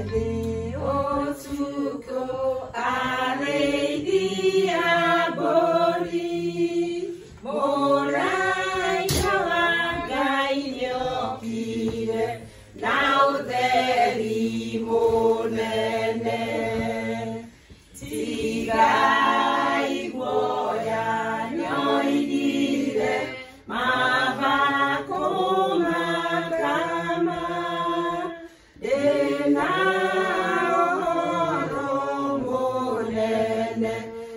de otuko ale diaboli morai kawagai nyokire nauderi monene tigai goya nyoidire mavako makama ena oro monene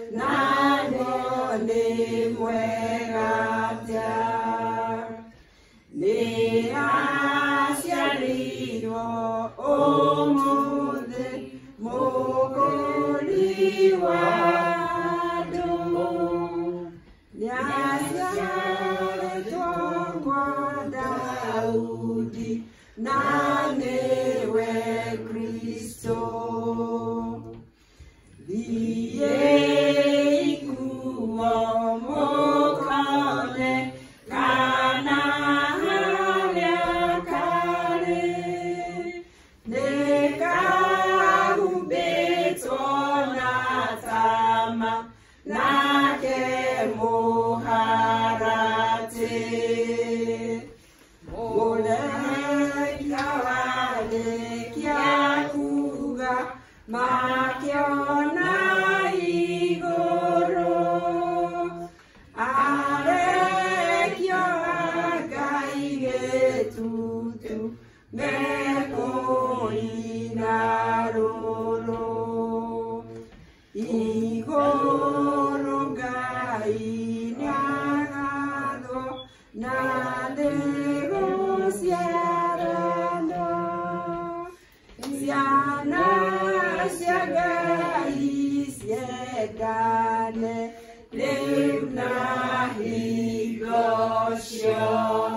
nanone mwegatia ne asiariro omude mokoliwado nyasiare tongwa Daudi nanewe Kristo ikuwa mokale kana halia kale neka ubetona tama nake moharate makiona igoro arekio agaigetutu meko inaroro igoro gai nyagado na negociarano siana siagane lemna higosyo